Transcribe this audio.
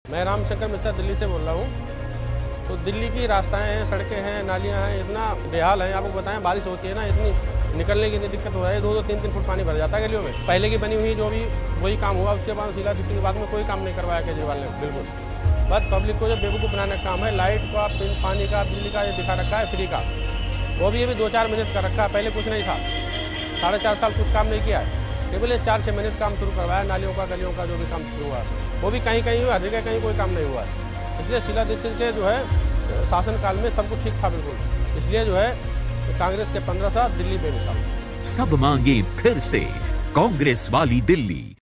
मैं रामशंकर मिश्रा दिल्ली से बोल रहा हूँ। तो दिल्ली की रास्ताएं हैं, सड़कें हैं, नालियाँ हैं, इतना बेहाल है। आपको बताएं, बारिश होती है ना, इतनी निकलने की इतनी दिक्कत हो रही है। 2-2, 3-3 फुट पानी भर जाता है गलियों में। पहले की बनी हुई जो भी वही काम हुआ, उसके बाद शीला दीक्षित के बाद में कोई काम नहीं करवाया केजरीवाल ने, बिल्कुल। बस पब्लिक को जो बेवकूफ़ बनाने का काम है। लाइट का, पानी का, बिजली का ये दिखा रखा है फ्री का, वो भी ये भी 2-4 महीने से कर रखा है, पहले कुछ नहीं था। 4.5 साल कुछ काम नहीं किया है, केवल 4-6 महीने से काम शुरू करवाया। नालियों का, गलियों का जो भी काम शुरू हुआ है वो भी कहीं कहीं हुआ, हर जगह कहीं कोई काम नहीं हुआ है। इसलिए शीला दीक्षित के जो है शासनकाल में सब कुछ ठीक था बिल्कुल। इसलिए जो है कांग्रेस के 15 साल दिल्ली बेमिसाल। सब मांगे फिर से कांग्रेस वाली दिल्ली।